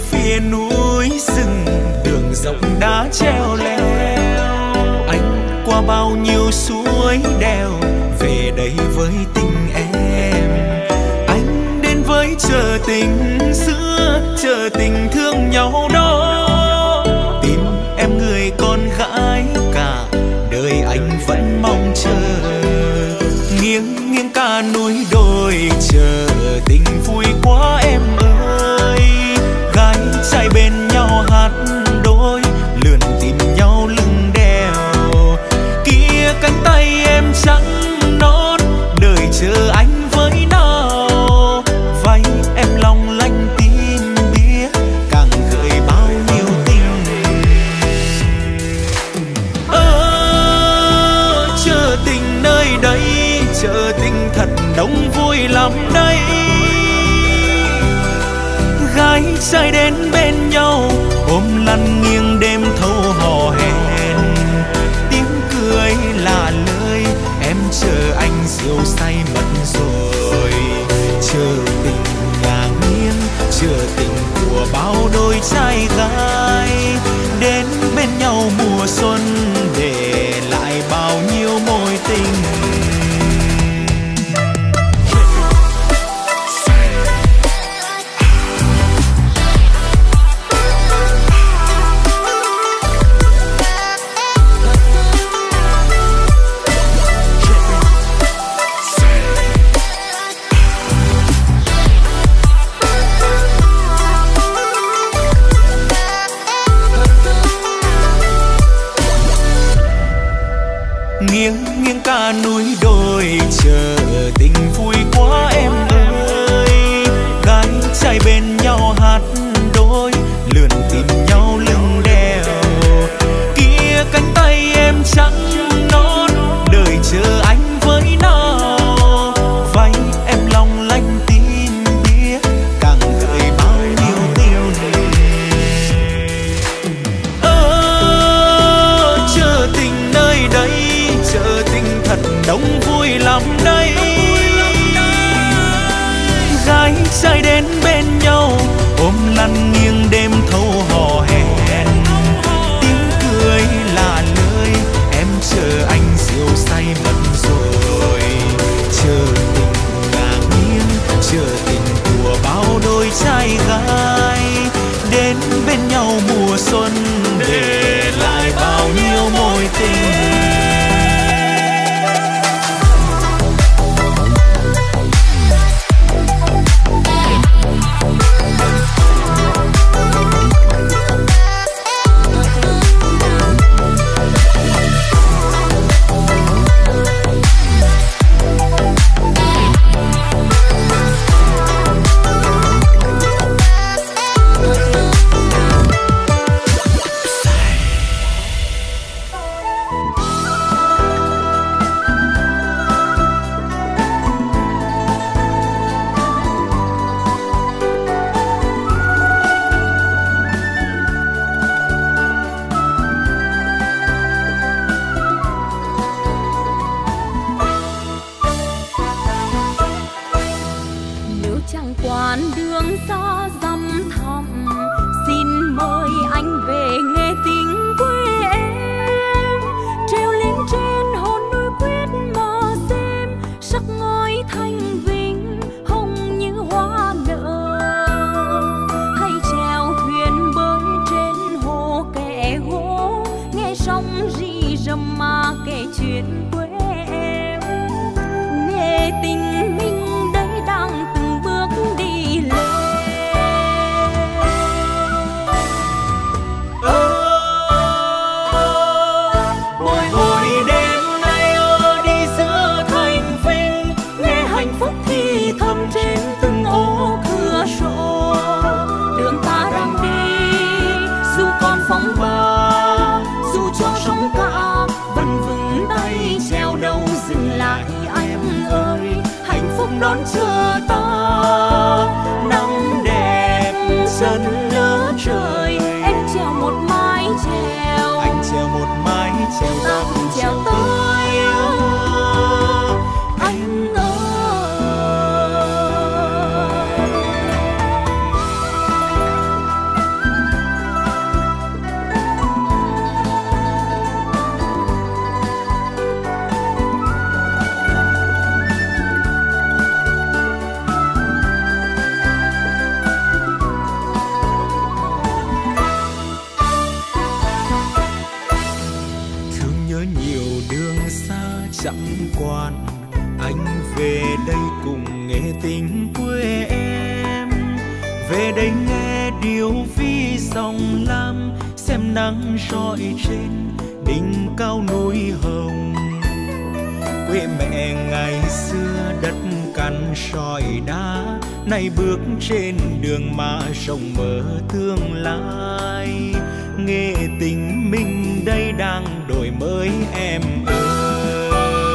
phía núi rừng, đường rộng đá treo leo. Anh qua bao nhiêu suối đèo, về đây với tình em. Anh đến với chợ tình xưa, chợ tình thương nhau đó. Tìm em người con gái, cả đời anh vẫn mong chờ. Nghiêng nghiêng cả núi đồi, chờ tình vui quá em ơi. Gái trai bên nhau hát đôi, lượn tìm nhau lưng đèo. Kia cánh tay em trắng non, đợi chờ anh với nào. Váy em long lanh tin biết, càng gợi bao nhiêu tình. Chợ tình nơi đây, chợ tình thật đông vui lắm đây. Gái trai đến bên nhau, ôm lăn nghiêng đêm thâu hò hẹn. Tiếng cười là lời, em chờ anh rượu say mất rồi. Chờ tình ngả nghiêng, chờ tình của bao đôi trai gái. Đến bên nhau mùa xuân, để lại bao nhiêu mối tình. Nghiêng nghiêng cả núi đồi, chờ tình vui quá em ơi. Gái trai bên nhau hát đôi, lượn tìm nhau lưng đèo. Kia cánh tay em trắng non, đợi chờ anh với nào. Váy em long lanh tin biết, càng gợi bao nhiêu tình. Chợ tình nơi đây, chợ tình thật đông vui lắm đây. Gái trai đến bên nhau, ôm lăn nghiêng đêm thâu hò hẹn. Tiếng cười là lời, em chờ anh rượu say mất rồi. Chờ tình ngả nghiêng, chờ tình của bao đôi trai gái. Đến bên nhau mùa xuân, để lại bao nhiêu mối tình. dòng lam, xem nắng rọi trên đỉnh cao núi hồng. Quê mẹ ngày xưa đất cằn sỏi đá, nay bước trên đường mà rộng mở tương lai. Nghe tình mình đây đang đổi mới em ơi.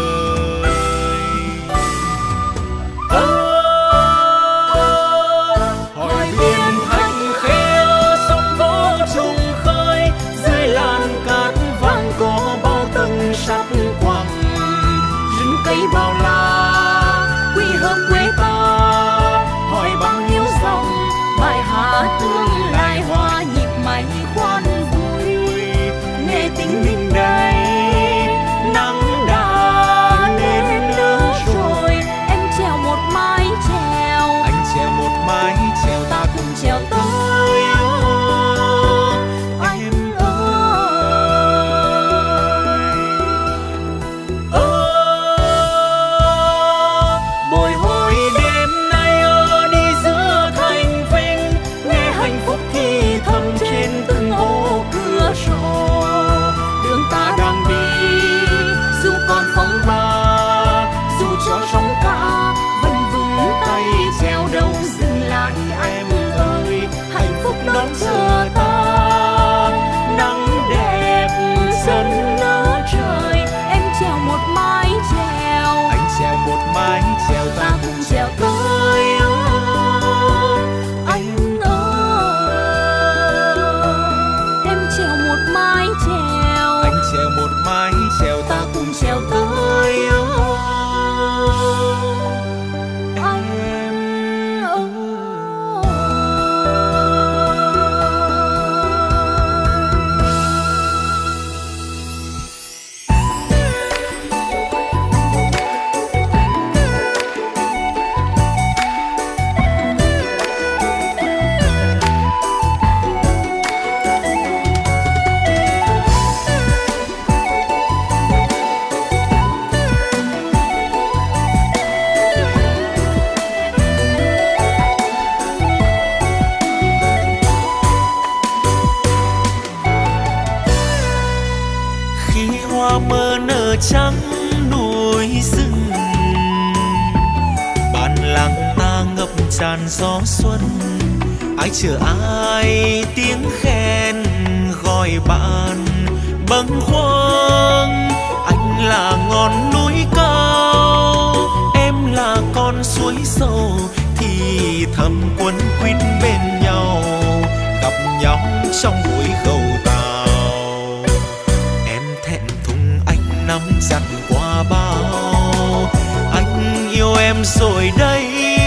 Hỏi biển thành khê sóng vỗ trùng khơi, dưới làn cát vàng có bao tầng sắc quang. Rừng cây bao la quy hợp quê ta, hỏi bao nhiêu dòng bài hát tương lai hòa nhịp mây khoan vui. Nghe tình mình đây nắng đã lên nở rồi, em treo một mái chèo, anh treo một mái chèo, ta cùng trèo tới anh ơi. Bồi hồi đêm nay đi giữa thành vinh, nghe hạnh phúc thì thầm trên từng ô cửa sổ. Đường ta đang đi dù còn phong ba, dù cho sóng cả vẫn vững tay treo, đâu dừng lại em ơi. Hạnh phúc đón chờ ta, nắng đẹp dần nở trời, em treo một mái chèo, anh treo một mái chèo, ta cùng trèo tới anh ơi. Em treo một mái chèo, anh treo một mái chèo, ta cùng trèo tới anh ơi. Khi hoa mơ nở trắng núi rừng, bản làng ta ngập tràn gió xuân. Ai chờ ai tiếng khen gọi bạn bâng khuâng. Anh là ngọn núi cao, em là con suối sâu, thì thầm quấn quýt bên nhau, gặp nhau trong buổi gầu tàu. Em thẹn thùng anh nắm chặt qua bao, anh yêu em rồi đây.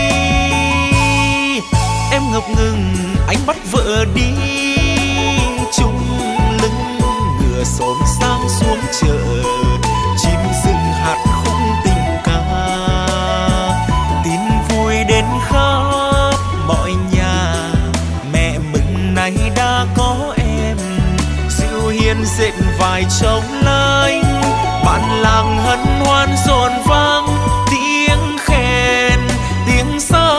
Em ngập ngừng anh bắt vợ đi, chung lưng ngựa xổm sang xuống chợ, chim rừng hạt khung tình ca. Tin vui đến khắp mọi nhà, mẹ mừng nay đã có em. Diệu hiền dệt vài trống lanh, bạn làng hân hoan rộn vang, tiếng khen tiếng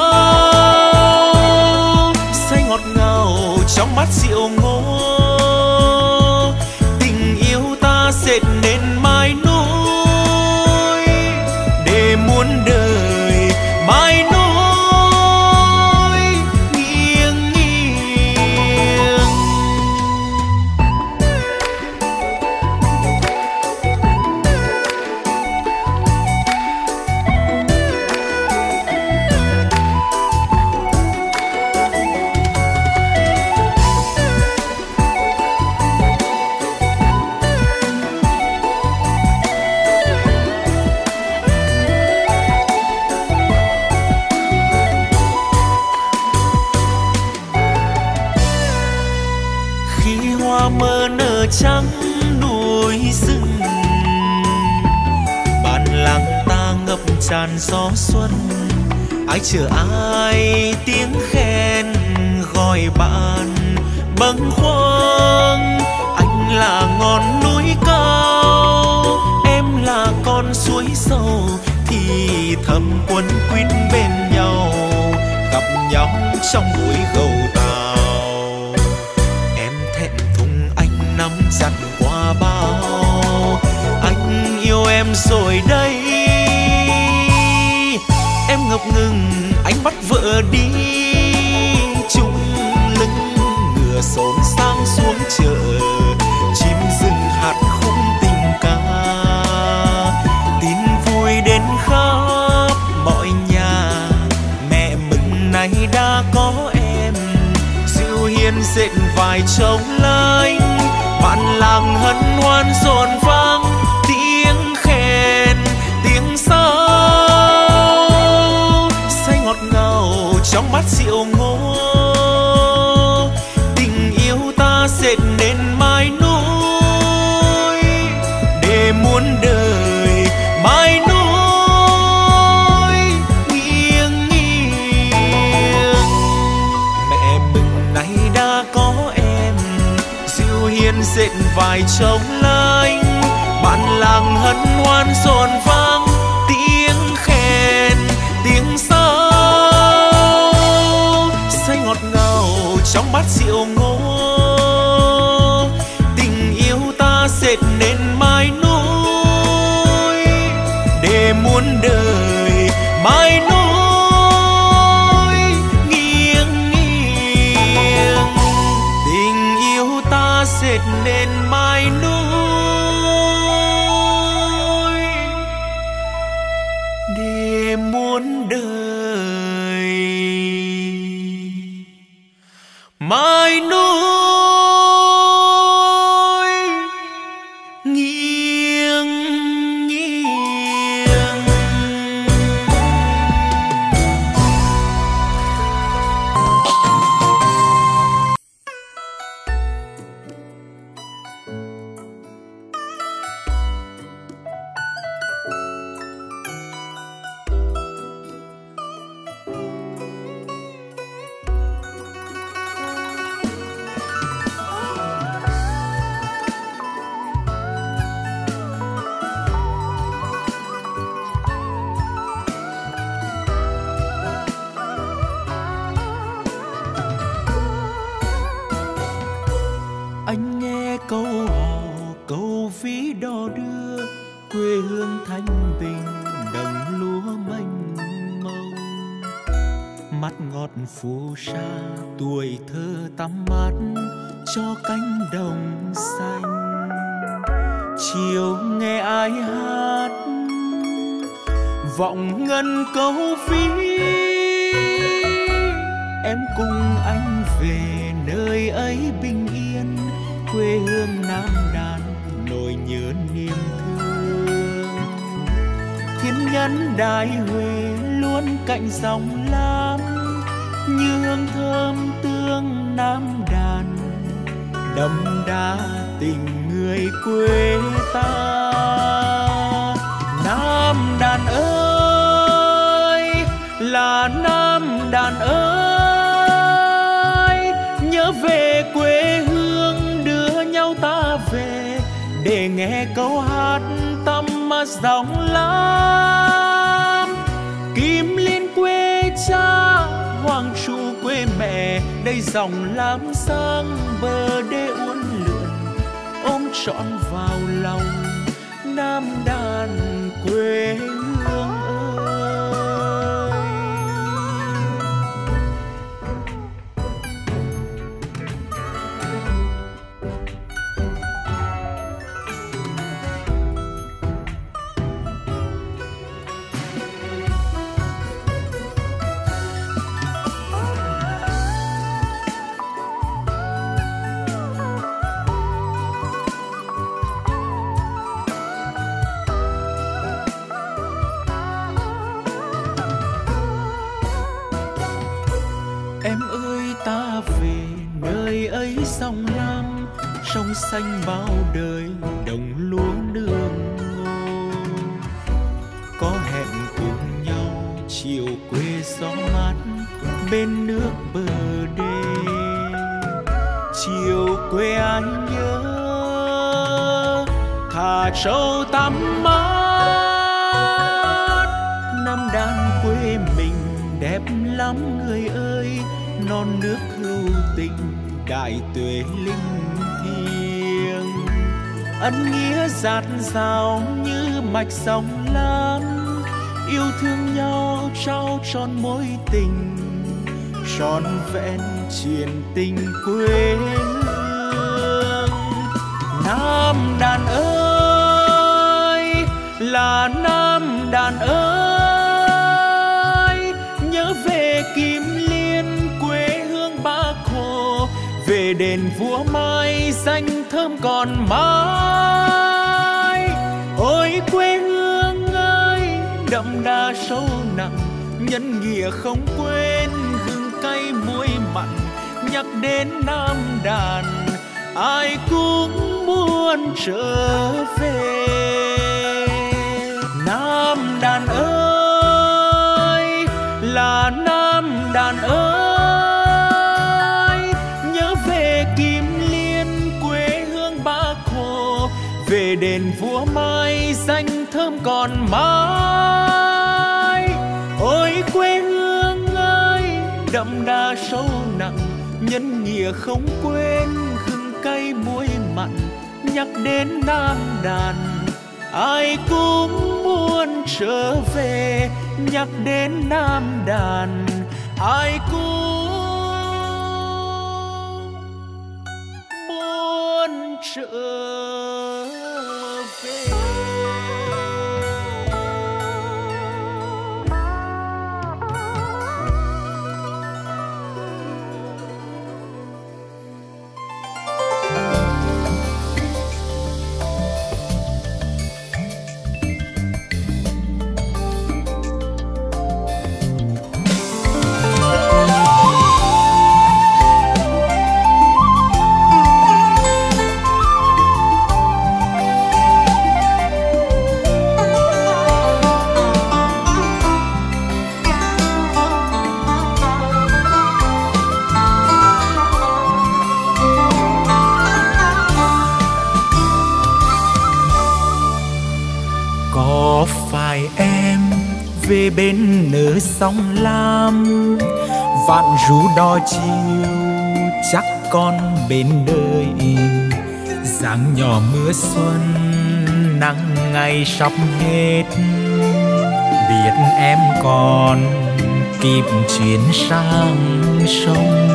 sao say ngọt ngào trong mắt rượu ngô. Tình yêu ta dệt nên mái núi, để muôn đời mái núi nghiêng nghiêng. Mơ nở trắng núi rừng, bản làng ta ngập tràn gió xuân. Ai chờ ai tiếng khen gọi bạn bâng khuâng. Anh là ngọn núi cao, em là con suối sâu, thì thầm quấn quýt bên nhau, gặp nhau trong buổi gầu tàu. ngồi đây. Em ngập ngừng anh bắt vợ đi, chung lưng ngựa xổm sang xuống chợ, chim rừng hạt khúc tình ca, tin vui đến khắp mọi nhà. Mẹ mừng nay đã có em, dịu hiền dệt vài trống lanh, bạn làng hân hoan rộn vang, tiếng khen tiếng sao say ngọt ngào trong mắt rượu ngô. Tình yêu ta dệt nên mái núi để muôn đời mái núi nghiêng nghiêng. Mẹ mừng nay đã có em, dịu hiền dệt vài trống lanh, bạn làng hân hoan rộn vang, tiếng khen tiếng sao say ngọt ngào trong bát rượu ngô. Tình yêu ta dệt nên mái núi để muôn đời mái núi nghiêng nghiêng. Tình yêu ta dệt nên mái núi để muôn đời mái núi nghiêng nghiêng. Anh nghe câu hò câu ví đò đưa, quê hương thanh bình đồng lúa mênh mông. Mắt ngọt phù sa tuổi thơ tắm mát cho cánh đồng xanh. Chiều nghe ai hát vọng ngân câu ví, em cùng anh về nơi ấy bình yên, quê hương Nam Đàn nỗi nhớ niềm thương. Thiên nhân Đại Huế luôn cạnh dòng lam, như hương thơm tương Nam Đàn đậm đà tình người quê ta. Nam Đàn ơi là Nam Đàn ơi, nhớ về quê hương đưa nhau ta về, để nghe câu hát tâm mà dòng lam. Kim Liên quê cha, Hoàng Trụ quê mẹ, đây dòng lam sang bờ đê uốn lượn, ôm trọn vào lòng Nam Đàn quê hương ơi. Em ơi ta về nơi ấy sông lam, sông xanh bao đời đồng lúa nương ngô. Có hẹn cùng nhau chiều quê gió mát bên nước bờ đê. Chiều quê ai nhớ thả trâu tắm mát. Nam Đàn quê mình đẹp lắm người ơi, non nước hữu tình đại tuế linh thiêng. ân nghĩa dạt dào như mạch sông Lam, yêu thương nhau trao tròn mối tình, trọn vẹn truyền tình quê hương. Nam đàn ơi là Nam đàn ơi, nhớ về Kim Liên quê hương Bác Hồ, về đền Vua Mai danh thơm còn mãi. Ôi quê hương ơi đậm đà sâu nặng, nhân nghĩa không quên, gừng cay muối mặn. Nhắc đến Nam đàn ai cũng muốn trở về. Nam đàn ơi là Nam đàn ơi, nhớ về Kim Liên quê hương Bác Hồ, về đền Vua Mai danh thơm còn mãi. Ôi quê hương ơi đậm đà sâu nặng, nhân nghĩa không quên, gừng cay muối mặn. Nhắc đến Nam đàn ai cũng muốn trở về, nhắc đến Nam đàn ai cũng muốn trở về. Về bên nửa sông Lam, vạn ru đò chiều chắc con bên đời. Giáng nhỏ mưa xuân nắng ngày sắp hết, biết em còn kịp chuyến sang sông.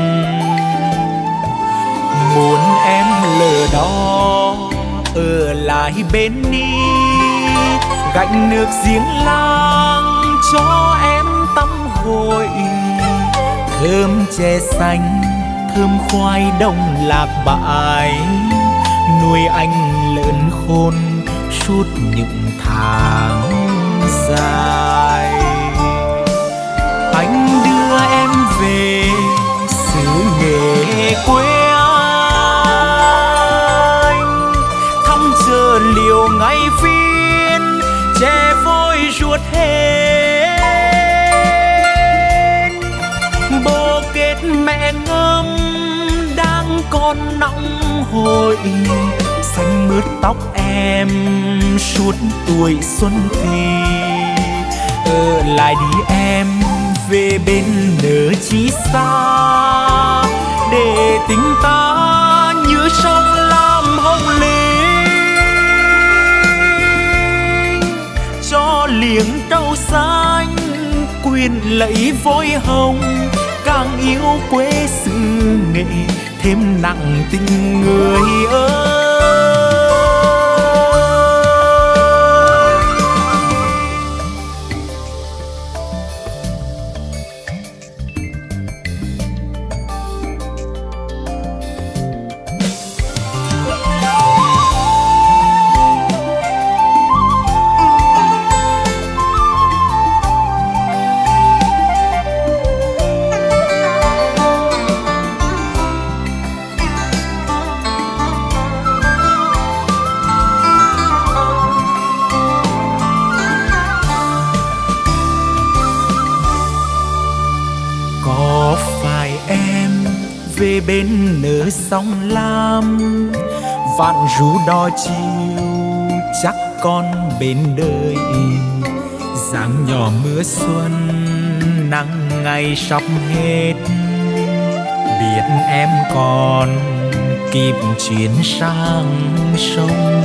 Muốn em lỡ đó ở lại bên đi, gánh nước giếng làng cho em tắm gội. Thơm chè xanh, thơm khoai đông lạc bãi, nuôi anh lớn khôn suốt những tháng dài. Anh đưa em về xứ Nghệ quê anh, thăm chờ liều ngày phiên chè vôi ruột hến. Bồ kết mẹ ngâm đang còn nóng hổi, xanh mướt tóc em suốt tuổi xuân thì. Ở lại đi em về bên nỡ chí xa, để tình ta như sông Lam hồng linh. Cho liếng trâu xanh quyền lấy vôi hồng, càng yêu quê xứ Nghệ thêm nặng tình người ơi. Về bên nửa sông Lam, vạn ru đò chiều chắc con bên đời. Giáng nhỏ mưa xuân nắng ngày sắp hết, biết em còn kịp chuyển sang sông.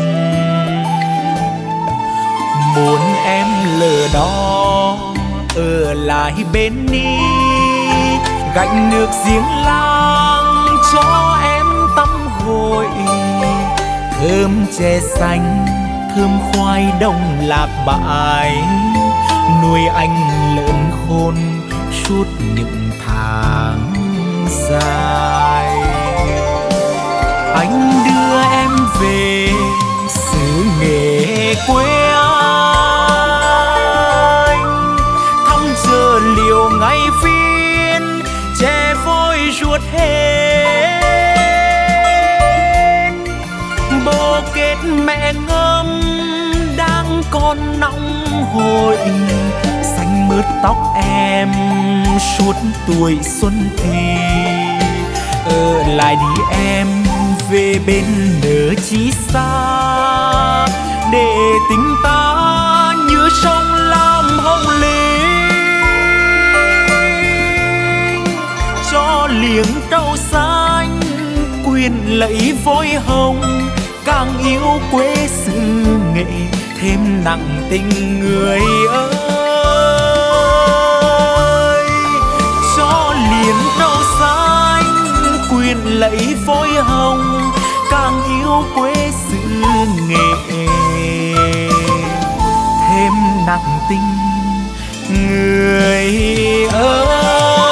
Muốn em lờ đó ở lại bên đi, gánh nước giếng làng cho em tắm gội. Thơm chè xanh, thơm khoai đông lạc bãi, nuôi anh lớn khôn suốt những tháng dài. Anh đưa em về xứ nghệ quê anh, thăm giờ liều ngày phiên chè vôi ruột hến. Bồ kết mẹ ngâm đang còn nóng hổi, xanh mướt tóc em suốt tuổi xuân thì. Ở lại đi em về bên nỡ chí xa, để tình ta như sông Lam Hồng Linh. Cho liếng trâu xanh quyền lấy vôi hồng, càng yêu quê xứ nghệ thêm nặng tình người ơi. Cho liếng trâu xanh quyền lấy vôi hồng, càng yêu quê xứ nghệ thêm nặng tình người ơi.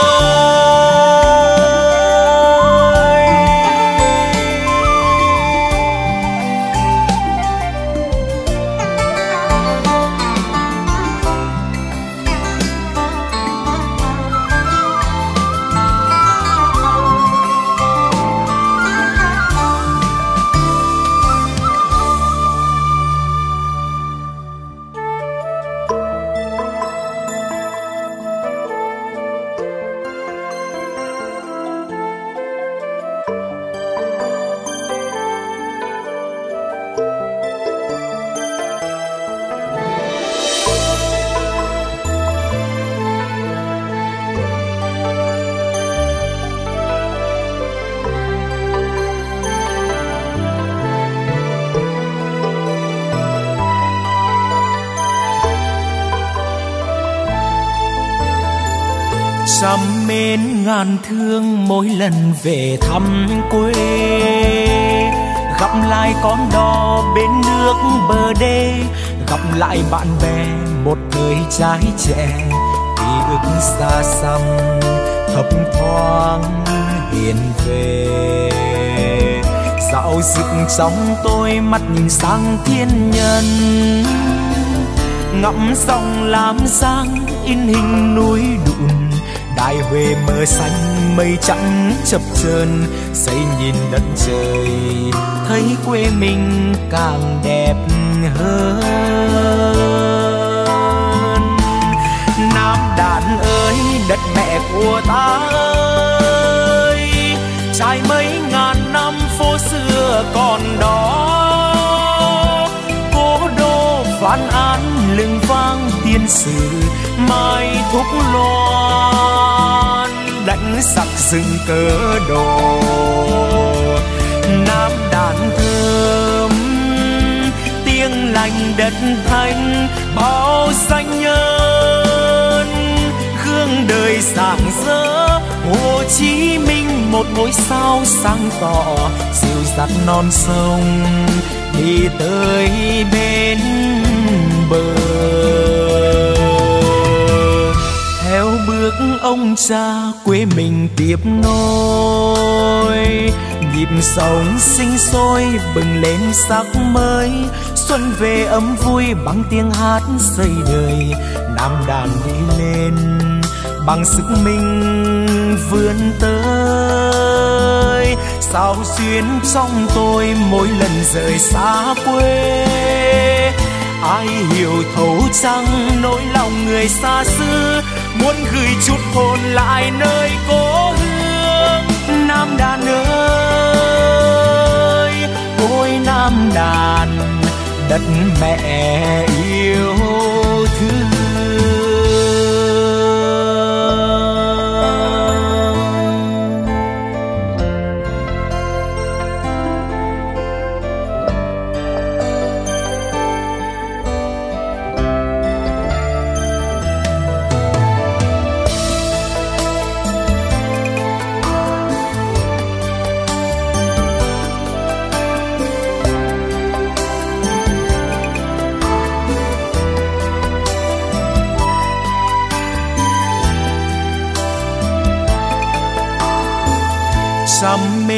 Trăm mến ngàn thương mỗi lần về thăm quê, gặp lại con đò bên nước bờ đê, gặp lại bạn bè một thời trái trẻ. Ký ức xa xăm thấp thoáng hiện về, dạo dực trong tôi mắt nhìn sang thiên nhân. Ngắm dòng Lam Giang in hình núi đụn, Đại Huế mơ xanh mây trắng chập chờn, xây nhìn đất trời thấy quê mình càng đẹp hơn. Nam đàn ơi đất mẹ của ta ơi, trải mấy ngàn năm phố xưa còn đó. Cố đô Vạn An lưng vang tiên sử, mai thúc loan đánh giặc rừng cờ đồ. Nam đàn thơm tiếng lành đất thanh bao danh nhân, gương đời rạng rỡ Hồ Chí Minh một ngôi sao sáng tỏ, dịu dắt non sông đi tới bên bờ. Theo bước ông cha quê mình tiếp nối, nhịp sống sinh sôi bừng lên sắc mới. Xuân về ấm vui bằng tiếng hát xây đời, Nam đàn đi lên bằng sức mình vươn tới. Sao xuyến trong tôi mỗi lần rời xa quê, ai hiểu thấu chăng nỗi lòng người xa xứ, muốn gửi chút hồn lại nơi cố hương. Nam đàn ơi, ôi Nam đàn, đất mẹ yêu thương.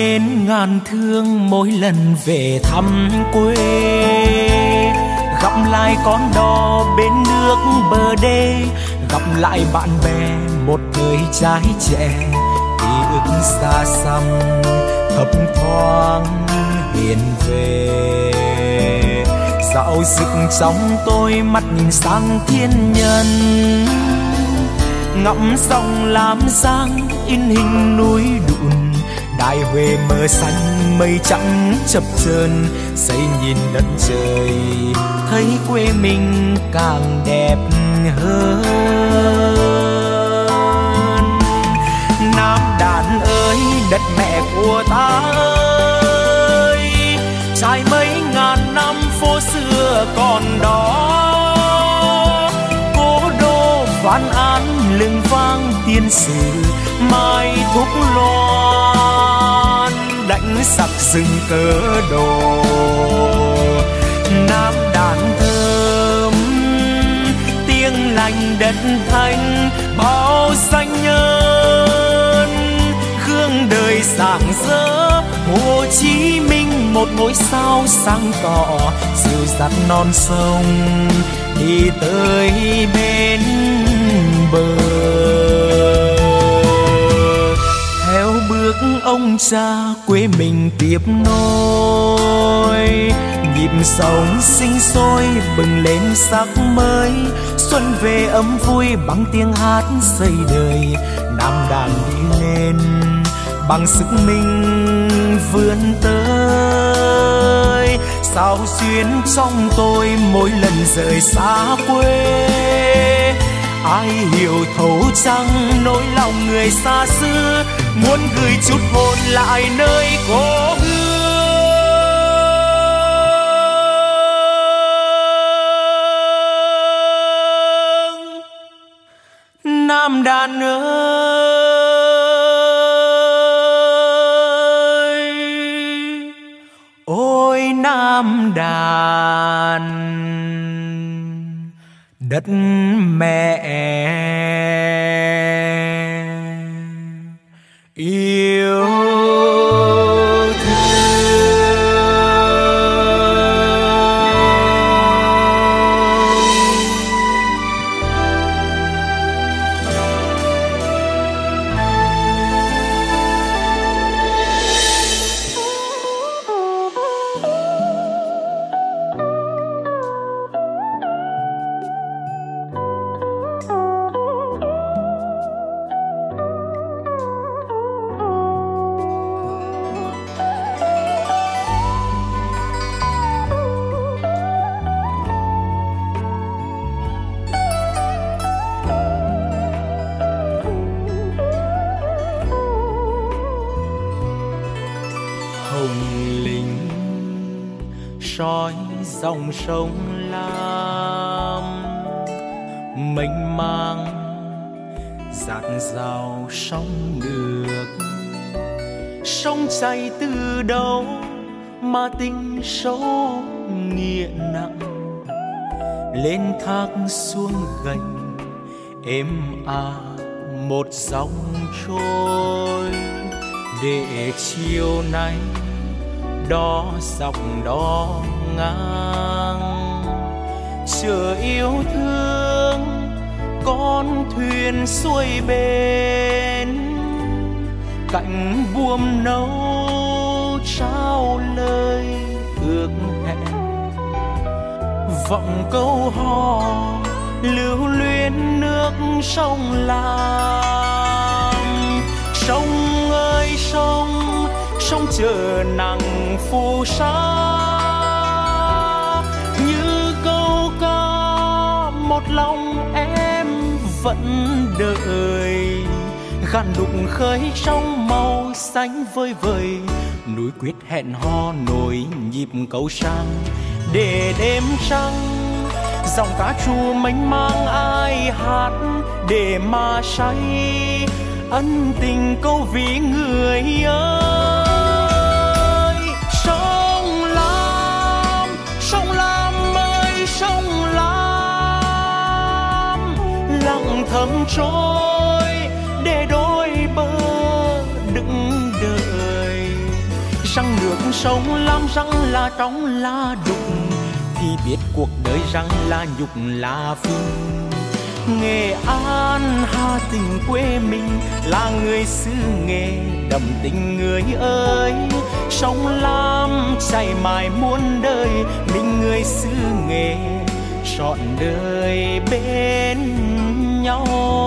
nên ngàn thương mỗi lần về thăm quê. Gặp lại con đò bên nước bờ đê, gặp lại bạn bè một thời trai trẻ. Ký ức xa xăm thấp thoáng hiện về, dạo dực trong tôi mắt nhìn sang thiên nhân. Ngắm dòng Lam Giang in hình núi đụn, Đại Huế mờ xanh mây trắng chập chờn. Xây nhìn đất trời thấy quê mình càng đẹp hơn. Nam đàn ơi đất mẹ của ta ơi, trải mấy ngàn năm phố xưa còn đó. Cố đô Vạn An lưng vang tiên sử, mai thúc loan đánh giặc rừng cờ đồ. Nam đàn thơm tiếng lành đất thanh bao danh nhân. Gương đời rạng rỡ Hồ Chí Minh một ngôi sao sáng tỏ, dìu dắt non sông đi tới bên bờ. Theo bước ông cha quê mình tiếp nối, nhịp sống sinh sôi bừng lên sắc mới. Xuân về ấm vui bằng tiếng hát xây đời, Nam đàn đi lên bằng sức mình vươn tới. Sao xuyến trong tôi mỗi lần rời xa quê, ai hiểu thấu chăng nỗi lòng người xa xứ, muốn gửi chút hồn lại nơi cố hương. Nam đàn ơi, ôi Nam đàn đất mẹ yêu soi dòng sông Lam mênh mang dạt dào sóng nước. Sông chảy từ đâu mà tình sâu nghĩa nặng, lên thác xuống gành êm một dòng trôi. Để chiều nay đó dọc đó ngang, chờ yêu thương con thuyền xuôi bên. Cạnh buồm nâu trao lời ước hẹn, vọng câu hò lưu luyến nước sông Lam. Sông ơi sông, sông chờ nắng phù sa, như câu ca một lòng em vẫn đợi. Gàn đục khơi trong màu xanh vơi vời, núi quyết hẹn hò nổi nhịp câu sang. Để đêm trăng dòng cá trù mênh mang ai hát, để mà say ân tình câu ví người ơi. Sông Lam, sông Lam ơi sông Lam, lặng thầm trôi để đôi bờ đứng đợi. Răng nước sông làm răng là trong là đục, thì biết cuộc đời rằng là nhục là phim. Nghệ An Hà Tĩnh quê mình, là người xứ Nghệ đậm tình người ơi. Sông Lam chảy mãi muôn đời, mình người xứ Nghệ trọn đời bên nhau.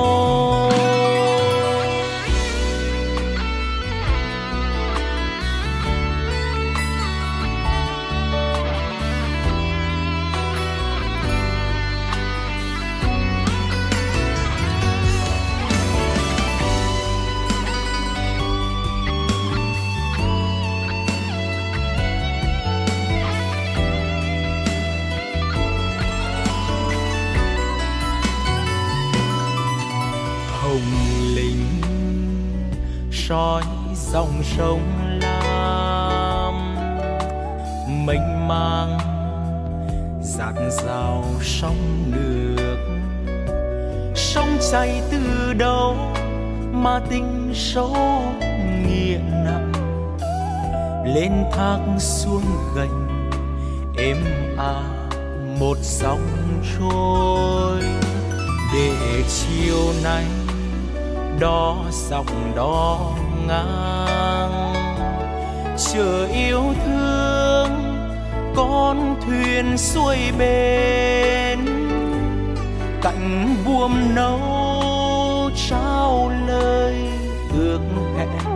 Soi dòng sông Lam mênh mang, dạt dào sông nước. Sông chảy từ đâu mà tình sâu nghĩa nặng, lên thác xuống gành êm một dòng trôi. Để chiều nay đó dọc đó ngang, chờ yêu thương con thuyền xuôi bên. Cạnh buồm nâu trao lời ước hẹn,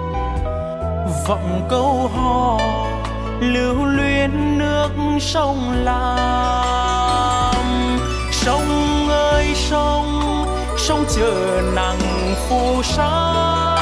vọng câu hò lưu luyến nước sông Lam. Sông ơi sông, sông chờ nắng phù sa,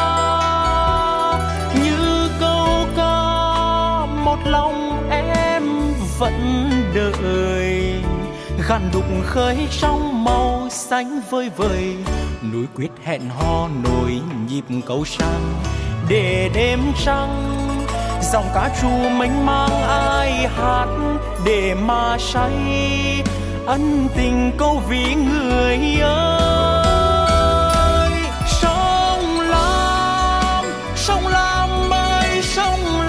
như câu ca một lòng em vẫn đợi. Gàn đục khơi trong màu xanh vơi vời, núi quyết hẹn hò nối nhịp câu sang. Để đêm trăng dòng cá trù mênh mang ai hát, để mà say ân tình câu vì người ơi. Sông Lam, sông Lam ơi sông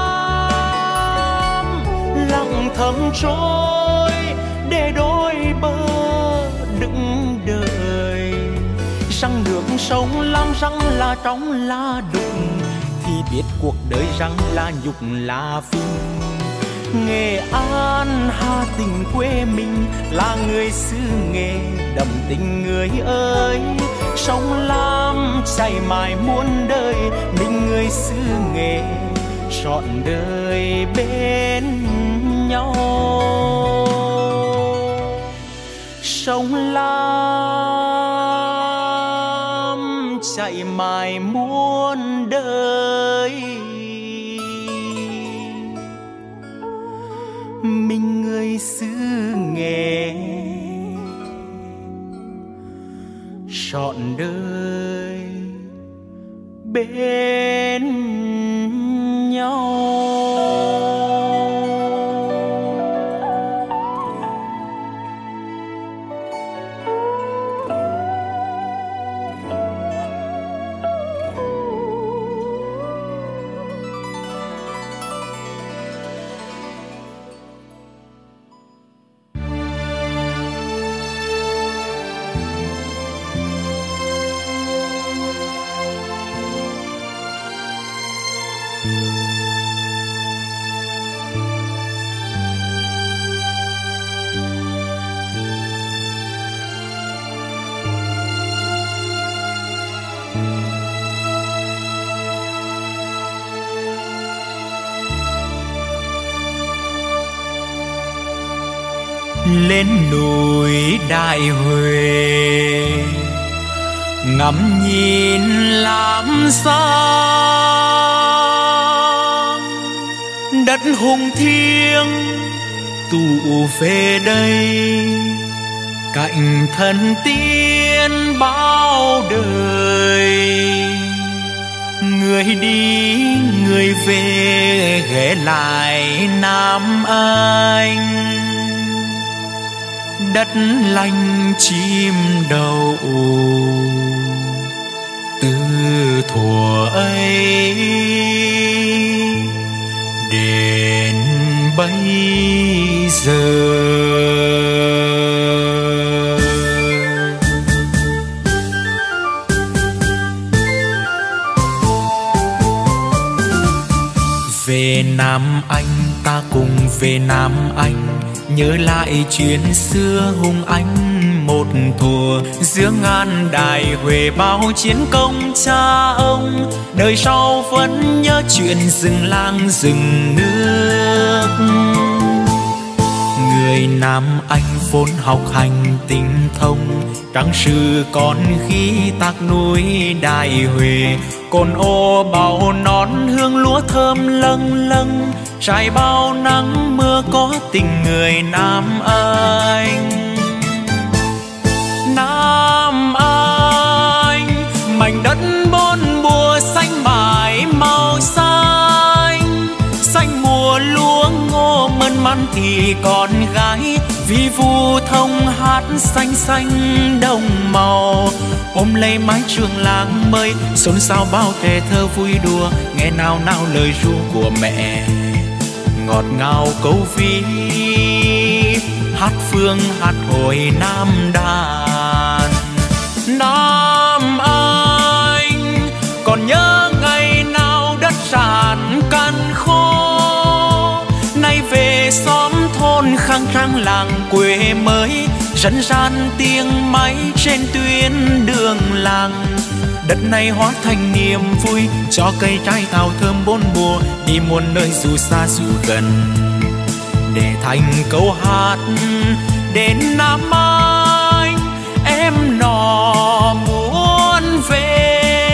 Lam, lặng thầm trôi để đôi bờ đựng đời. Răng nước sông Lam răng là trong là đục, thì biết cuộc đời rằng là nhục là phim. Nghệ An Hà Tĩnh quê mình, là người xứ Nghệ đậm tình người ơi. Sông Lam chảy mãi muôn đời, mình người xứ Nghệ trọn đời bên nhau. Sông Lam chảy mãi muôn đời, mình người xứ Nghệ trọn đời bên nhau. Lên núi Đại Huế ngắm nhìn Lam Sam, đất hùng thiêng tụ về đây, cạnh thần tiên bao đời. Người đi người về ghé lại Nam Anh, đất lành chim đậu từ thuở ấy. bây giờ. Về Nam Anh, ta cùng về Nam Anh, nhớ lại chuyện xưa hùng anh một thuở. Giữa ngàn đài Huệ bao chiến công cha ông, đời sau vẫn nhớ chuyện rừng làng rừng nước. Người Nam Anh vốn học hành tinh thông, trang sử còn khi tác núi Đại Huệ. Cồn ô bào nón hương lúa thơm lâng lâng, trải bao nắng mưa có tình người Nam Anh. Nam Anh, mảnh đất bốn mùa xanh mãi màu xanh, xanh mùa lúa ngô mơn man thì con gái, vi vu thông hát xanh xanh đồng màu. Ôm lấy mái trường làng mây, xôn xao bao trẻ thơ vui đùa, nghe nào nào lời ru của mẹ ngọt ngào câu ví. Hát phương hát hồi Nam đàn. Nam Anh, còn nhớ ngày nào đất ràn cằn khô, nay về xóm thôn khang trang làng quê mới, rần ràn tiếng máy trên tuyến đường làng. Đất này hóa thành niềm vui cho cây trái thảo thơm bốn mùa, đi muôn nơi dù xa dù gần để thành câu hát đến Nam Anh em nọ muốn về.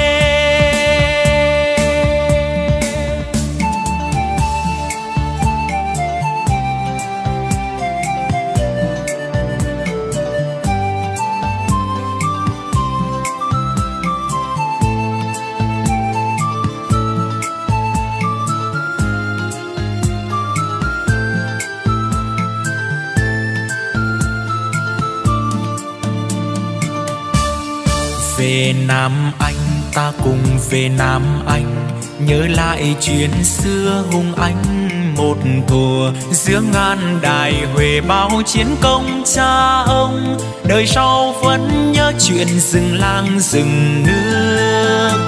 Về Nam Anh, ta cùng về Nam Anh, nhớ lại chuyện xưa hùng anh một thuở. Giữa ngàn đài Huệ bao chiến công cha ông, đời sau vẫn nhớ chuyện rừng làng rừng nước.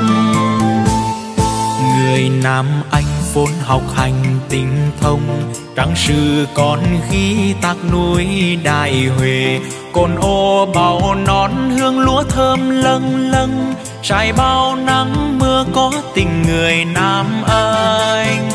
Người Nam Anh vốn học hành tinh thông, trang sử còn ghi tác núi Đại Huệ. Cồn ô bào nón hương lúa thơm lâng lâng, trải bao nắng mưa có tình người Nam Anh.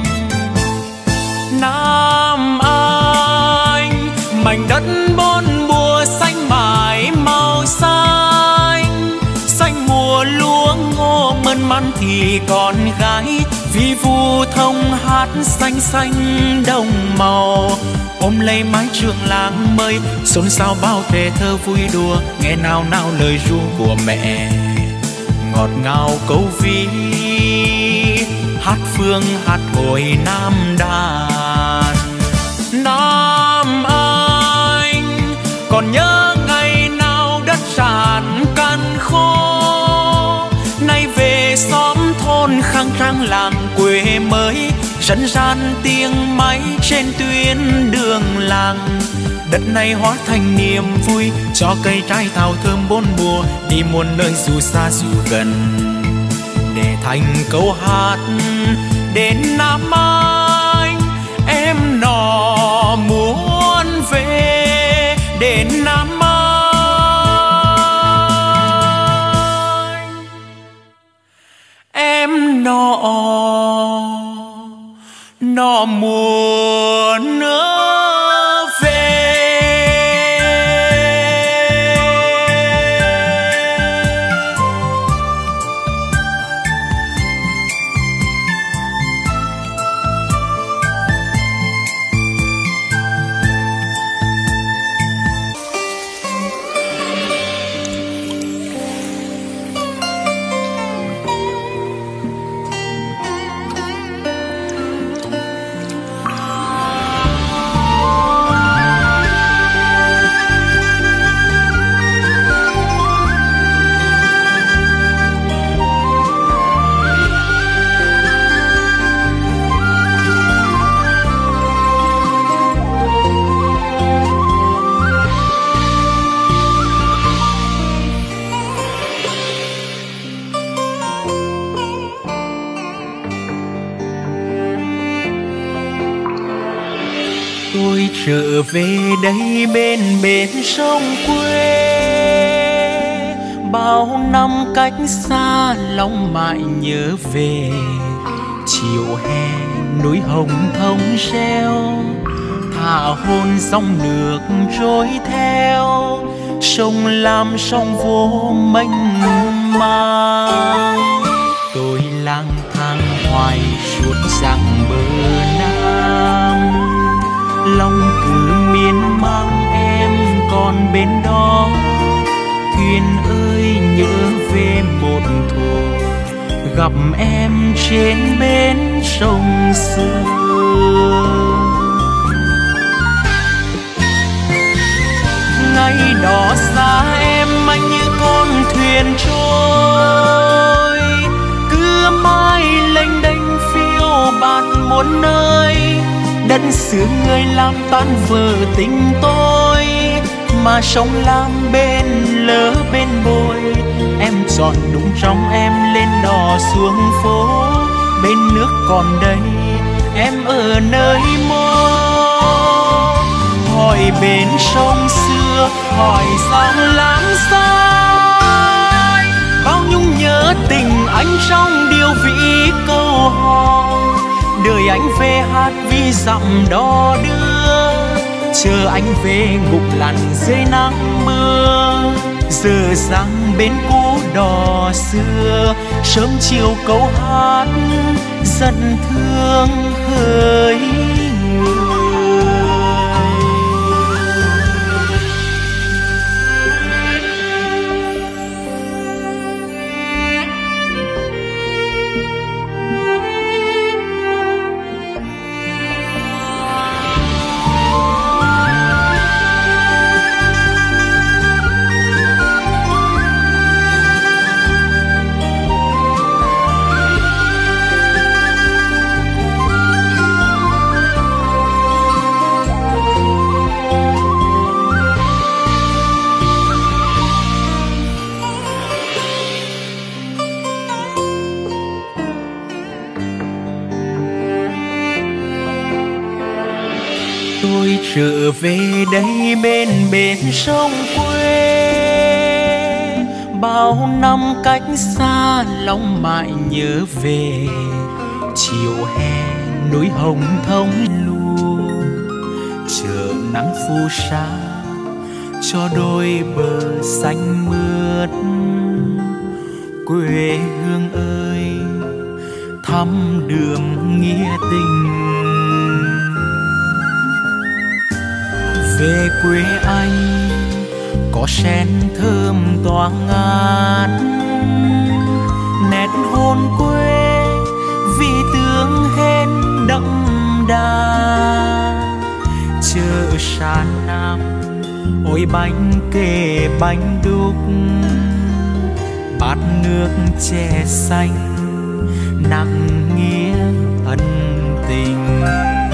Nam Anh, mảnh đất bốn mùa xanh mãi màu xanh, xanh mùa lúa ngô mơn man thì con gái, vi vu thông hát xanh xanh đồng màu. Ôm lấy mái trường làng mây, xôn xao bao trẻ thơ vui đùa, nghe nào nào lời ru của mẹ ngọt ngào câu ví. Hát phương hát hồi Nam đàn. Nam Anh, còn nhớ ngày nào đất ràn cằn khô, nay về xóm thôn khang trang làng quê mới, rần ràn tiếng máy trên tuyến đường làng. Đất này hóa thành niềm vui cho cây trái thảo thơm bốn mùa, đi muôn nơi dù xa dù gần để thành câu hát đến Nam Anh em nọ muốn về. Đến Nam Anh em nọ muốn về. Tôi trở về đây bên bến sông quê, bao năm cách xa lòng mãi nhớ về. Chiều hè núi hồng thông reo, thả hôn dòng nước trôi theo. Sông Lam sông vô mênh mang, tôi lang thang hoài suốt dặm bờ Nam. Lòng cứ miên mang em còn bên đó. Thuyền ơi nhớ về một thuở gặp em trên bến sông xưa. Ngày đó xa em anh như con thuyền trôi, cứ mãi lênh đênh phiêu bạt một nơi. Đất xứ người làm tan vỡ tình tôi, mà sông Lam bên lỡ bên bồi. Em chọn đúng trong em lên đò xuống phố, bên nước còn đây em ở nơi mơ. Hỏi bên sông xưa, hỏi dòng Lam sai, bao nhung nhớ tình anh trong điệu vĩ câu hò. Đời anh về hát vì dặm đò đưa, chờ anh về ngục lặn dưới nắng mưa. Giờ sang bên cũ đò xưa, sớm chiều câu hát dần thương hỡi người. Tôi trở về đây bên bến sông quê, bao năm cách xa lòng mãi nhớ về. Chiều hè núi hồng thông lu, chờ nắng phù sa cho đôi bờ xanh mướt. Quê hương ơi thăm đường nghĩa tình, về quê anh có sen thơm tỏa ngát. Nét hồn quê vì tương hên đậm đà. Chợ Sa Nam ôi bánh kề bánh đúc, bát nước chè xanh nặng nghĩa ân tình.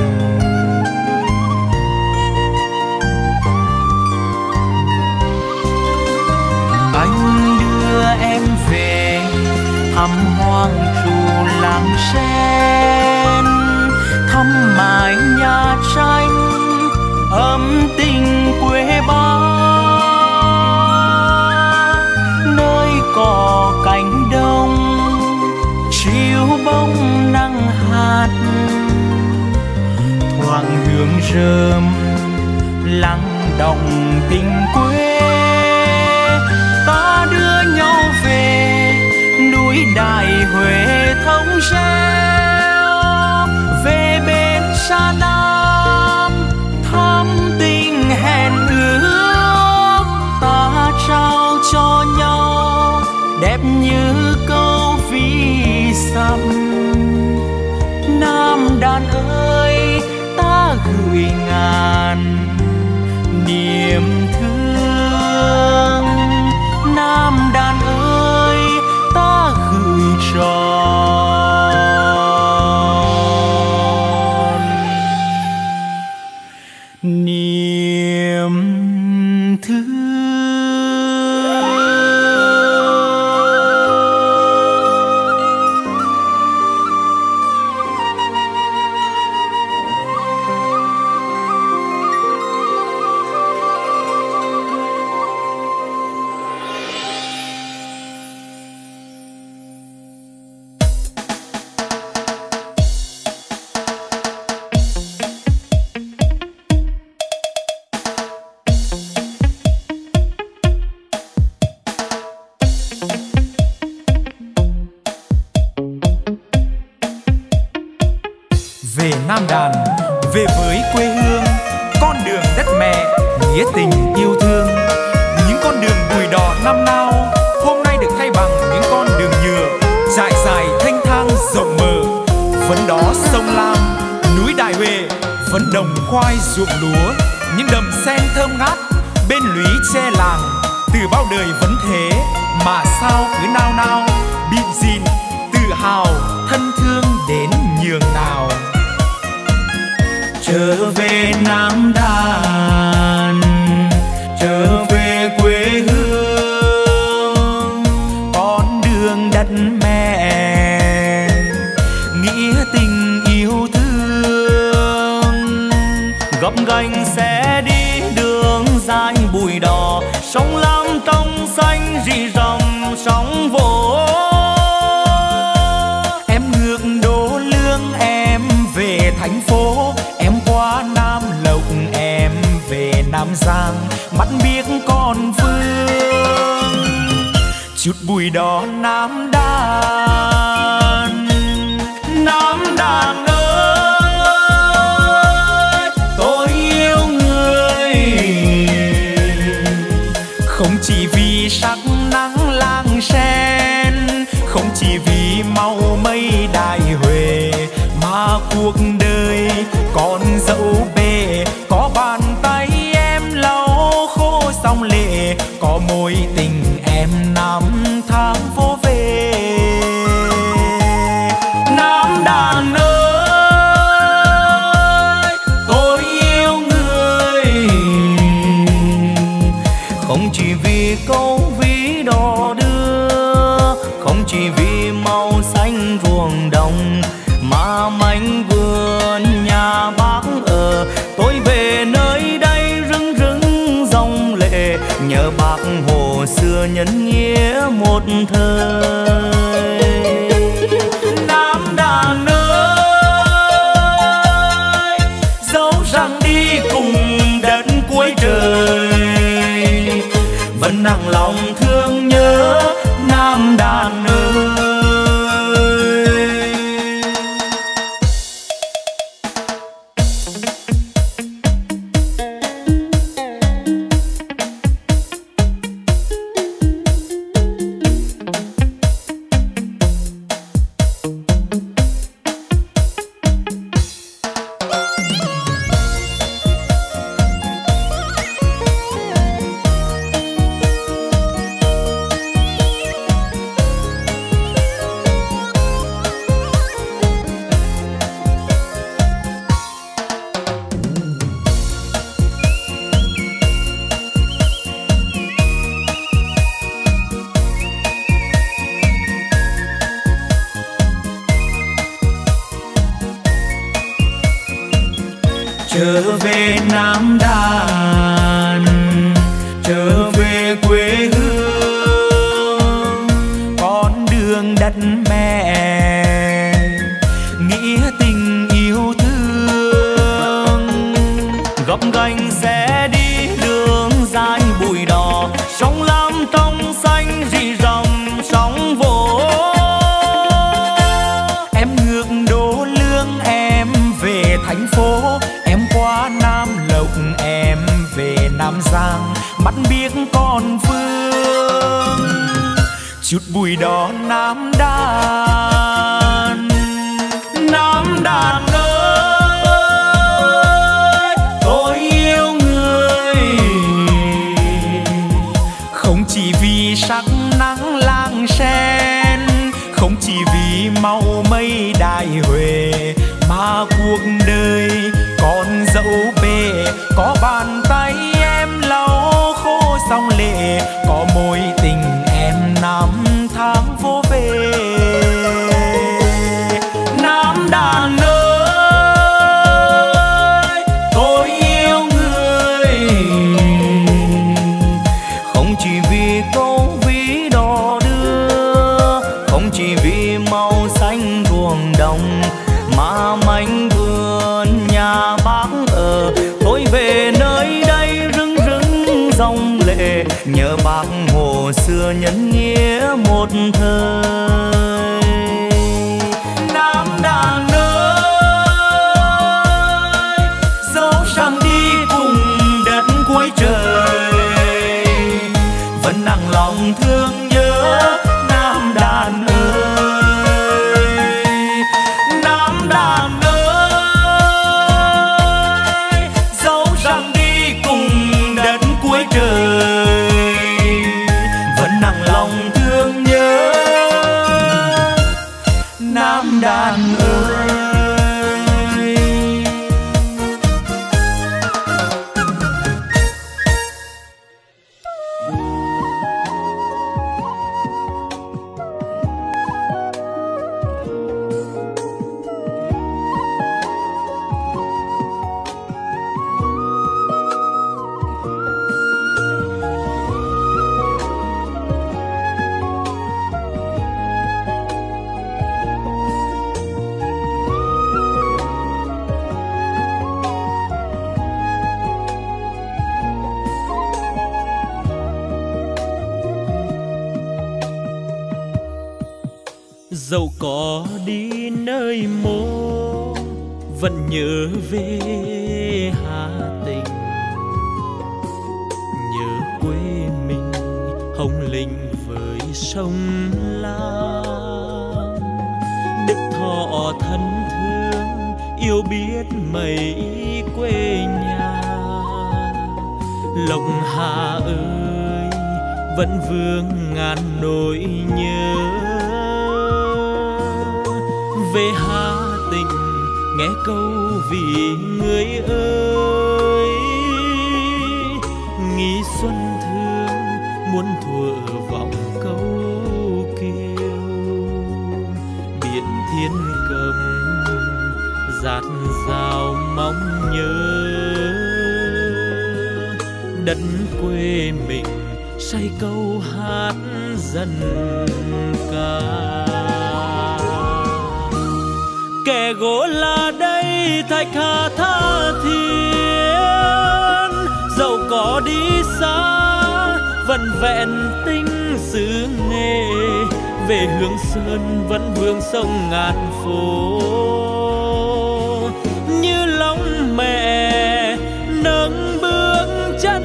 Anh đưa em về thăm hoang trụ làng sen, thăm mái nhà tranh ấm tình quê ba. Nơi cỏ cánh đồng chiều bông nắng hạt, thoảng hương rơm lắng động tình quê. Ta đưa nhau về núi Đại Huế thông reo, về bên Sa Nam thắm tình hẹn ước. Ta trao cho nhau đẹp như câu ví dặm. Nam đàn ơi ta gửi ngàn niềm thương. Nam đàn ơi ta gửi tròn Đàn về với quê hương, con đường đất mẹ, nghĩa tình yêu thương. Những con đường bụi đỏ năm nào hôm nay được thay bằng những con đường nhựa trải dài thanh thang rộng mở. Vẫn đó sông Lam, núi Đại Huệ, vẫn đồng khoai ruộng lúa, những đầm sen thơm ngát bên lũy tre làng. Từ bao đời vẫn thế mà sao cứ nao nao, bịn dịn tự hào thân thương đến nhường nào. Trở về Nam Đàn, trở về quê hương, con đường đất mẹ, nghĩa tình yêu thương. Gập ghềnh sẽ đi đường dài bụi đỏ, sông Lam tông xanh rì rầm sóng vỗ. Em ngược Đô Lương em về thành phố, em qua Nam Lộc em về Nam Giang, mắt biếc con phương. Chút bụi đỏ Nam Đàn, Nam Đàn ơi, tôi yêu người. Không chỉ vì sắc nắng lang sen, không chỉ vì màu mây Đại Huệ, mà cuộc đời con dẫu bề. Có bàn tay em lau khô sóng lệ, có mối tình em năm tháng vô về. Nam Đàn ơi, tôi yêu người. Không chỉ vì câu ví đò đưa, không chỉ vì màu xanh ruộng đồng, mà mảnh vườn nhà bác ở. Tôi về nơi đây rưng rưng dòng lệ, nhớ bác Hồ xưa nhân nghĩa một thời. Nam Đàn ơi, dẫu rằng đi cùng đất cuối trời, vẫn nặng lòng thương nhớ Nam Đàn ơi. Trở về Nam Đàn, trở về quê hương, con đường đất mẹ, nghĩa tình yêu thương. Gập ghềnh sẽ đi đường dài bụi đỏ, sông Lam tông xanh rì rầm sóng vỗ. Em ngược Đô Lương em về thành phố, em qua Nam Lộc em về Nam Giang, mắt biếc con phương. Chút bụi đỏ Nam Đàn, Nam Đàn ơi, tôi yêu người. Không chỉ vì sắc nắng lang sen, không chỉ vì màu mây Đại Huệ, mà cuộc đời con dẫu bề. Có bàn tay em lau khô sóng lệ, có mối tình em năm tháng vô về. Nam Đàn ơi, tôi yêu người. Không chỉ vì câu ví đò đưa, không chỉ vì màu xanh ruộng đồng, mà mảnh vườn nhà bác ở. Tôi về nơi đây rưng rưng dòng lệ, nhớ bác Hồ xưa nhân nghĩa một thời. Nam Đàn ơi, Dẫu có đi nơi mô vẫn nhớ về Hà Tĩnh, nhớ quê mình Hồng Linh với sông Lam. Đức Thọ thân thương yêu biết mấy quê nhà. Lộc Hà ơi vẫn vương ngàn nỗi nhớ. Về Hà Tĩnh nghe câu vì người ơi, nghi xuân thương muốn thuở vọng câu kiều. Biển thiên cầm dạt dào mong nhớ, đất quê mình say câu hát dân ca. Kẻ gỗ là đây thạch Hà tha thiên, dẫu có đi xa vẫn vẹn tinh xứ nghề. Về Hương Sơn vẫn vương sông ngàn phố, như lòng mẹ nâng bước chân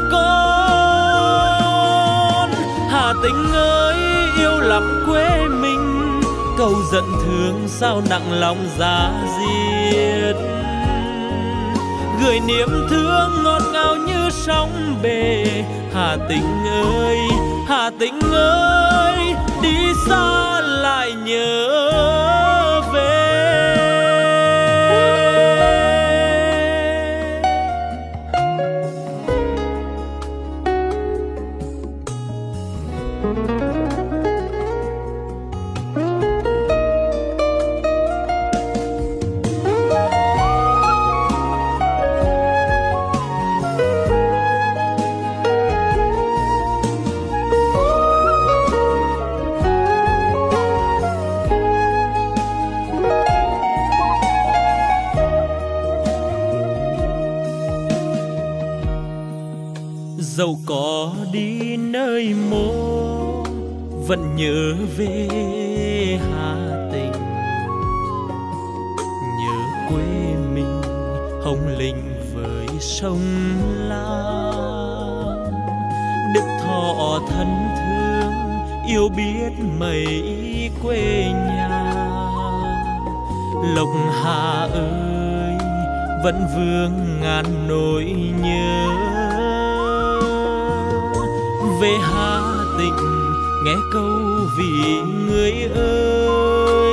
con. Hà Tĩnh ơi yêu lắm quê mình, câu giận thương sao nặng lòng giá diết. Gửi niềm thương ngọt ngào như sóng bể. Hà Tĩnh ơi, Hà Tĩnh ơi, đi xa lại nhớ về. Dẫu có đi nơi mô vẫn nhớ về Hà Tĩnh, nhớ quê mình Hồng Linh với sông Lam. Đức Thọ thân thương yêu biết mấy quê nhà. Lộc Hà ơi vẫn vương ngàn nỗi nhớ. Về Hà Tĩnh nghe câu vì người ơi,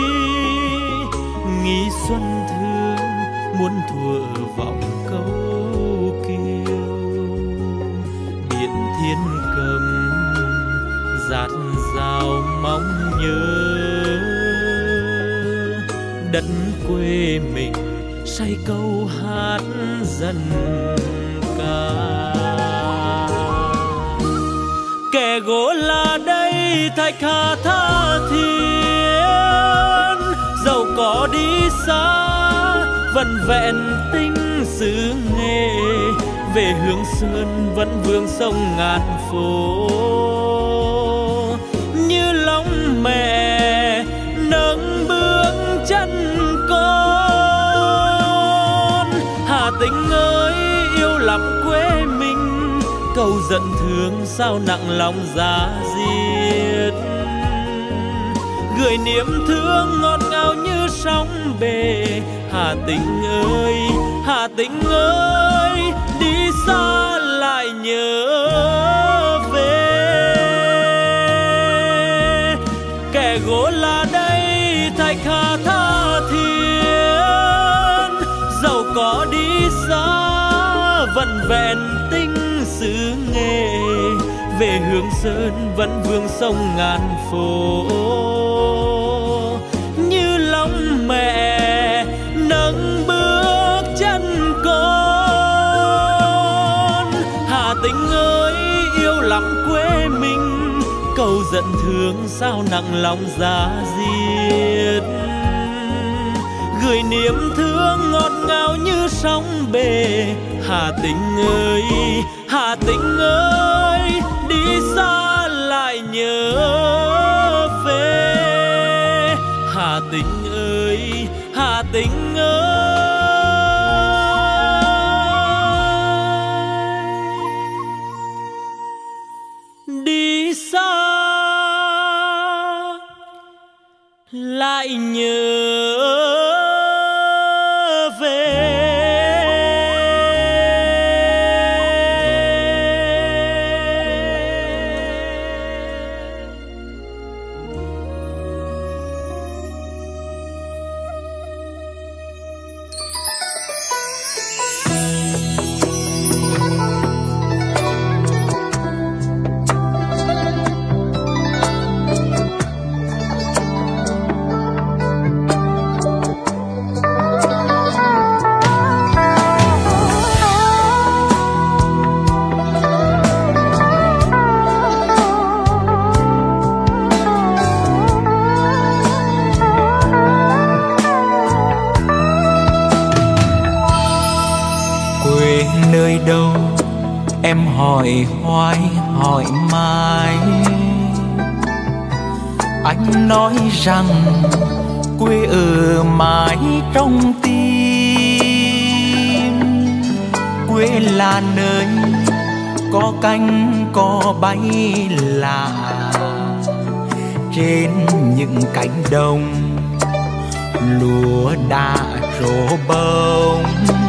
nghi xuân thương muốn thuở vọng câu kiều. Biển thiên cầm dạt dào mong nhớ, đất quê mình say câu hát dân ca. Kẻ gỗ là đây thạch Hà tha thiên, dẫu có đi xa vẫn vẹn tinh xứ nghề. Về Hương Sơn vẫn vương sông ngàn phố, như lòng mẹ nâng bước chân con. Hà Tĩnh ơi yêu lắm quê mình, câu giận thương sao nặng lòng giá diết. Gửi niềm thương ngọt ngào như sóng bể. Hà Tĩnh ơi, Hà Tĩnh ơi, đi xa lại nhớ về. Kẻ gỗ là đây thạch Hà tha thiên, dẫu có đi xa vẫn vẹn tinh xứ nghề. Về Hương Sơn vẫn vương sông ngàn phố, như lòng mẹ nâng bước chân con. Hà Tĩnh ơi yêu lắm quê mình, câu giận thương sao nặng lòng giá diết. Gửi niềm thương ngọt ngào như sóng bể. Hà Tĩnh ơi, Hà Tĩnh ơi, đi xa lại nhớ về. Tĩnh ơi, Hà Tĩnh ơi. Đi xa lại nhớ nơi đâu em hỏi hoài hỏi mãi. Anh nói rằng quê ở mãi trong tim. Quê là nơi có cánh có bay lạ trên những cánh đồng lúa đã trổ bông.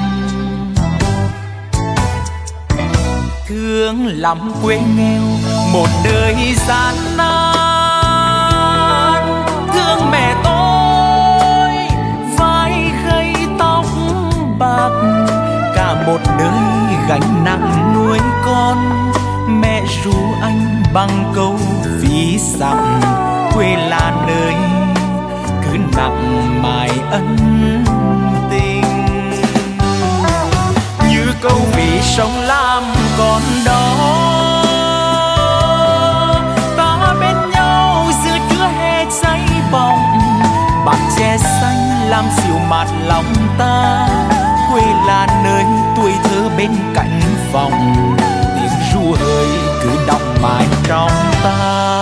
Thương lắm quê nghèo một đời gian nan. Thương mẹ tôi vai gầy tóc bạc, cả một đời gánh nặng nuôi con. Mẹ ru anh bằng câu ví dặm quê là nơi cứ nặng mài ân tình. Như câu ví sông Lam còn đó, ta bên nhau giữa trưa hè cháy bỏng. Bạt tre xanh làm dịu mát lòng ta. Quê là nơi tuổi thơ bên cạnh phòng, tiếng ru hơi cứ đọng mãi trong ta.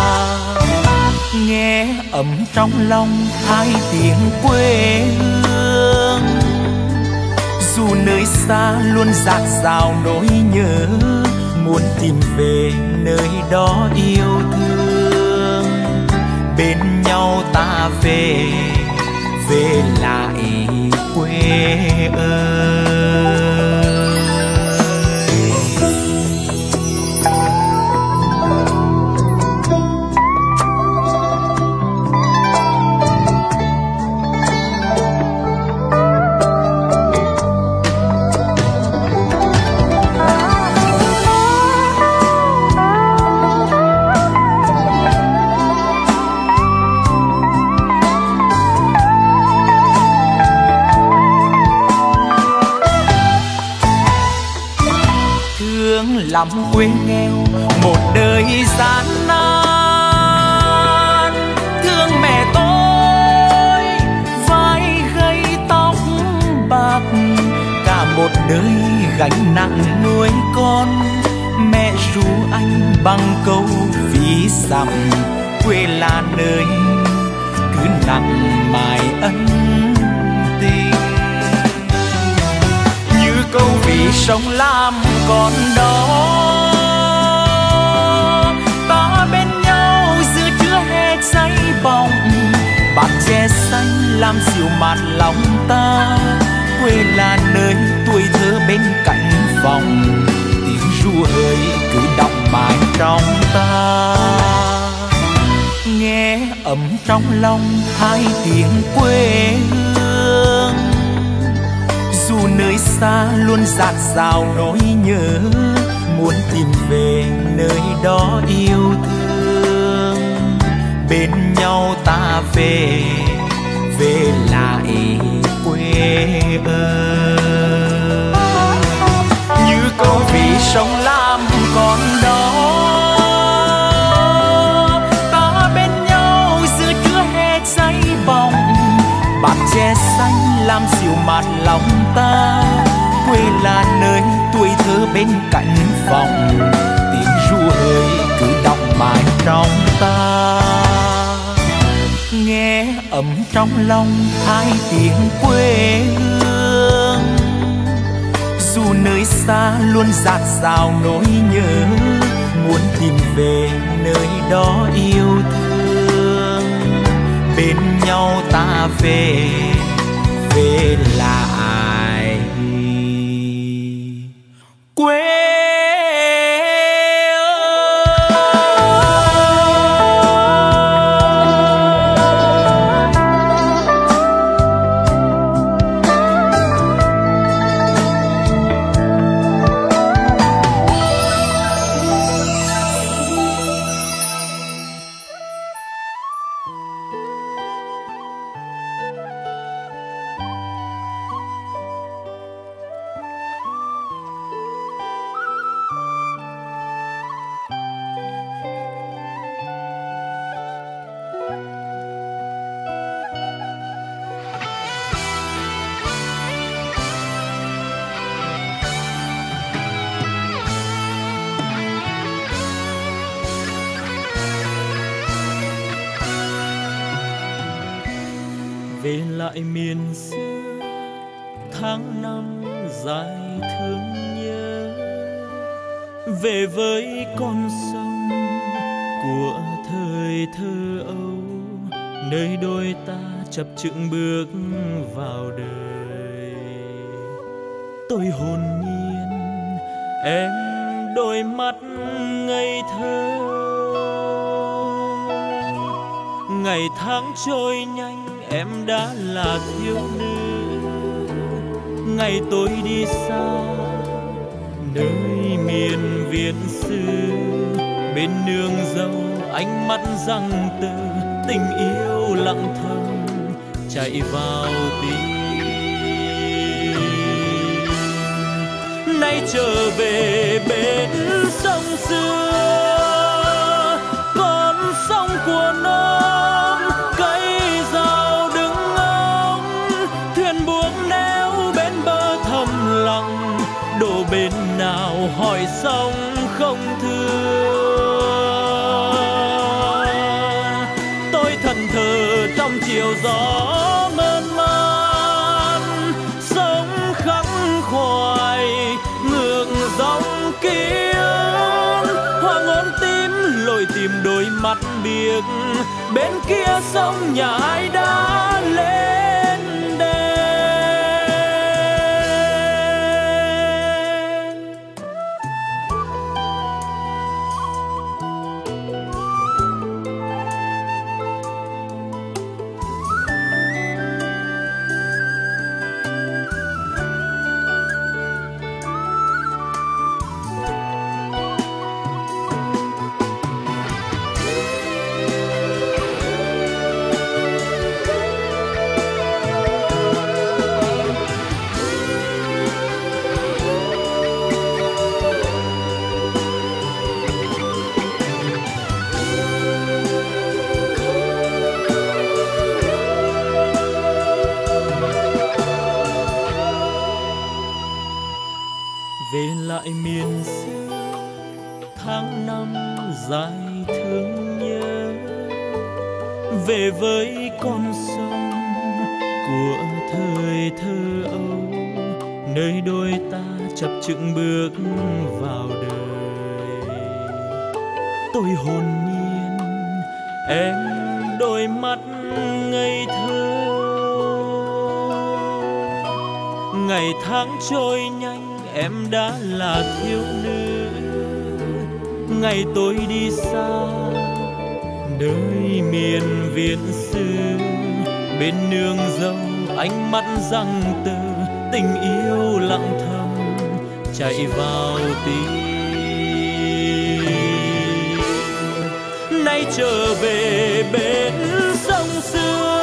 Nghe ấm trong lòng hai tiếng quê hương, dù nơi xa luôn dạt dào nỗi nhớ. Muốn tìm về nơi đó yêu thương, bên nhau ta về về lại quê ơi. Lắm quê nghèo một đời gian nan. Thương mẹ tôi vai gầy tóc bạc, cả một đời gánh nặng nuôi con. Mẹ ru anh bằng câu ví dặm quê là nơi cứ nặng mài ân tình. Như câu ví sông Lam còn đó, ta bên nhau giữa trưa hè cháy bỏng. Bạt tre xanh làm dịu mát lòng ta. Quê là nơi tuổi thơ bên cạnh phòng, tiếng ru hơi cứ đọng mãi trong ta. Nghe ấm trong lòng hai tiếng quê hương, dù nơi xa luôn dạt dào nỗi nhớ. Muốn tìm về nơi đó yêu thương, bên nhau ta về về lại quê ơi. Như câu ví sông Lam còn đó, ta bên nhau giữa trưa hè cháy bỏng. Bạt tre xanh làm dịu mát lòng ta. Quê là nơi tuổi thơ bên cạnh phòng, tiếng ru hơi cứ đọng mãi trong ta. nghe ấm trong lòng hai tiếng quê hương. Dù nơi xa luôn dạt dào nỗi nhớ, muốn tìm về nơi đó yêu thương. Bên nhau ta về lại quê. Về lại miền xưa tháng năm dài thương nhớ, về với con sông của thời thơ ấu, nơi đôi ta chập chững bước vào đời. Tôi hồn nhiên em đôi mắt ngây thơ, ngày tháng trôi nhanh em đã là thiếu nữ. Ngày tôi đi xa nơi miền Việt xứ, bên nương dâu ánh mắt răng từ, tình yêu lặng thầm chạy vào tim. Nay trở về bên sông xưa, con sông của non cây rào đứng ngóng, thuyền buông neo bên bờ thầm lặng, đổ bên nào hỏi sông không thưa. Tôi thần thờ trong chiều gió mơn man, sống khắc khoải ngược dòng ký ức. Hoa ngón tím lội tìm đôi mắt biếc, bên kia sông nhà ai đã lên đèn. Về lại miền xưa tháng năm dài thương nhớ, về với con sông của thời thơ ấu, nơi đôi ta chập chững bước vào đời. Tôi hồn nhiên em đôi mắt ngây thơ, ngày tháng trôi nhanh em đã là thiếu nữ. Ngày tôi đi xa nơi miền Việt xứ, bên nương dâu ánh mắt răng từ, tình yêu lặng thầm chạy vào tim. Nay trở về bên sông xưa,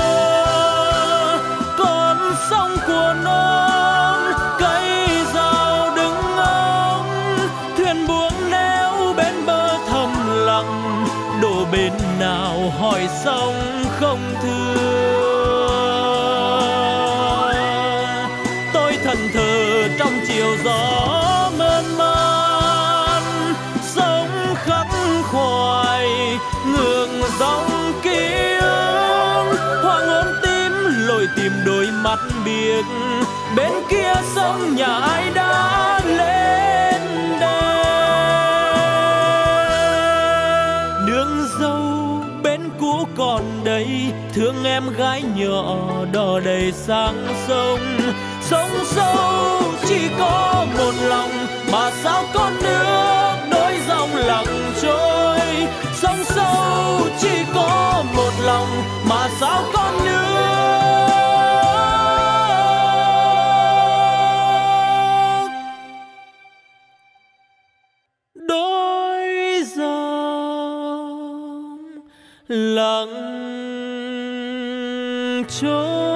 con sông của non cây rào đứng ngóng, thuyền buông neo bên bờ thầm lặng, đổ bên nào hỏi sông không thưa. Tôi thần thờ trong chiều gió mơn man, sống khắc khoải ngược dòng ký ức. tìm đôi mắt biếc, bên kia sông nhà ai đã lên đèn. Nương dâu bên cũ còn đây, thương em gái nhỏ đò đầy sang sông. Sông sâu chỉ có một lòng, mà sao con nước đôi dòng lặng trôi. Sông sâu chỉ có một lòng, mà sao con nước đôi dòng lặng trôi.